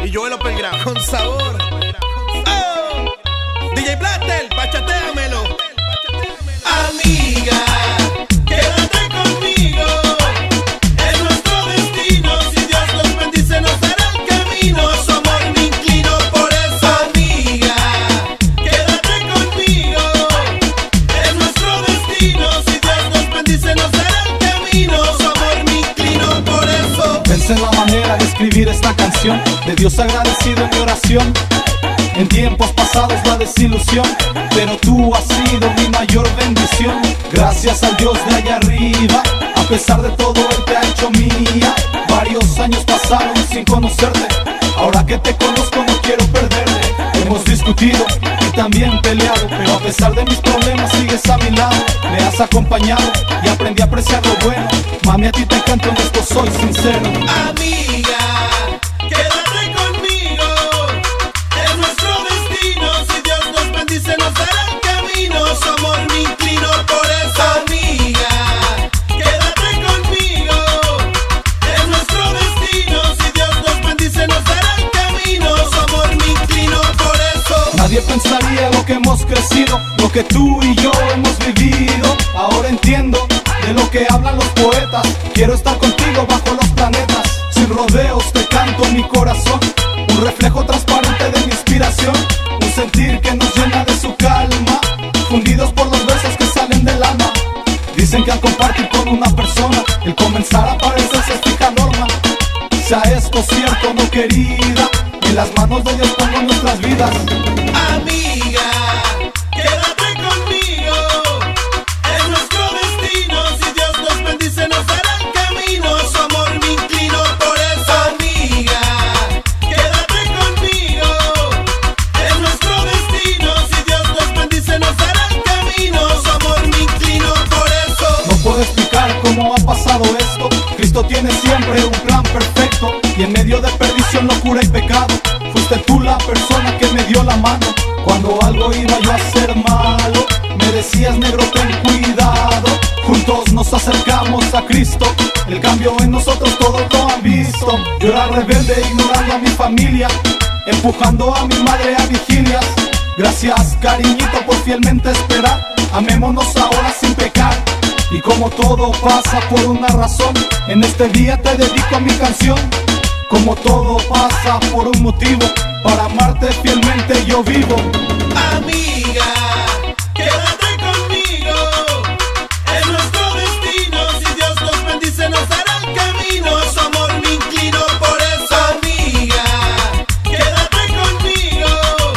y yo el Upperground con sabor. Oh, DJ Blaster, bachateamelo. Amiga, quédate conmigo. Es nuestro destino. Si Dios nos bendice, nos dará el camino. Su amor me inclino por eso. Amiga, quédate conmigo. Es nuestro destino. Si Dios nos bendice, nos dará el camino. Su amor me inclino por eso. Pensé en la manera de escribir esta canción, de Dios agradecido en mi oración. En tiempos pasados la desilusión, pero tú has sido mi mayor bendición. Gracias al Dios de allá arriba, a pesar de todo Él te ha hecho mía. Varios años pasaron sin conocerte, ahora que te conozco no quiero perderte. Hemos discutido y también peleado, pero a pesar de mis problemas sigues a mi lado. Me has acompañado y aprendí a apreciar lo bueno. Mami, a ti te canto, en esto soy sincero. Amiga, quédate conmigo. Es nuestro destino. Si Dios nos bendice, nos dará el camino. Su amor me inclino por eso. Amiga, quédate conmigo. Es nuestro destino. Si Dios nos bendice, nos dará el camino. Su amor me inclino por eso. Nadie pensaría lo que hemos crecido, lo que tú y yo hemos vivido. Ahora entiendo de lo que hablan los poetas. Quiero estar contigo bajo los planetas. Sin rodeos te canto mi corazón, un reflejo transparente de mi inspiración, un sentir que nos llena de su calma, fundidos por los versos que salen del alma. Dicen que al compartir con una persona, el comenzar a parecerse es fija norma. Sea esto cierto, no querida, en las manos de Dios pongo nuestras vidas. Amiga, quédate conmigo. Es nuestro destino. Si Dios nos bendice, nos dará el camino. Su amor me inclino por eso. Amiga, quédate conmigo. Es nuestro destino. Si Dios nos bendice, nos dará el camino. Su amor me inclino por eso. No puedo explicar cómo ha pasado esto. Cristo tiene siempre un plan perfecto, y en medio de perdición, locura y pecado, fuiste tú la persona que me dio la mano. Cuando algo iba yo a ser malo, me decías, negro, ten cuidado. Juntos nos acercamos a Cristo, el cambio en nosotros todos lo han visto. Yo era rebelde, ignorando a mi familia, empujando a mi madre a vigilias. Gracias, cariñito, por fielmente esperar. Amémonos ahora sin pecar. Y como todo pasa por una razón, en este día te dedico a mi canción. Como todo pasa por un motivo, para amarte fielmente yo vivo. Amiga, quédate conmigo. Es nuestro destino. Si Dios nos bendice, nos dará el camino. Su amor me inclino por eso. Amiga, quédate conmigo.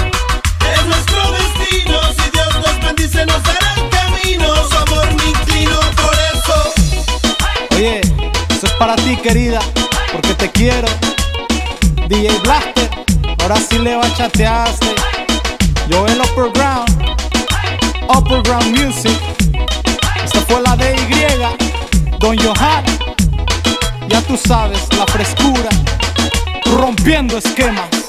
Es nuestro destino. Si Dios nos bendice, nos dará el camino. Su amor me inclino por eso. Oye, eso es para ti, querida, porque te quiero. DJ Blaster, ahora sí le bachateaste. Yo el Upperground, Upperground Music. Esta fue la DY, Don Yojan. Ya tú sabes, la frescura, rompiendo esquemas.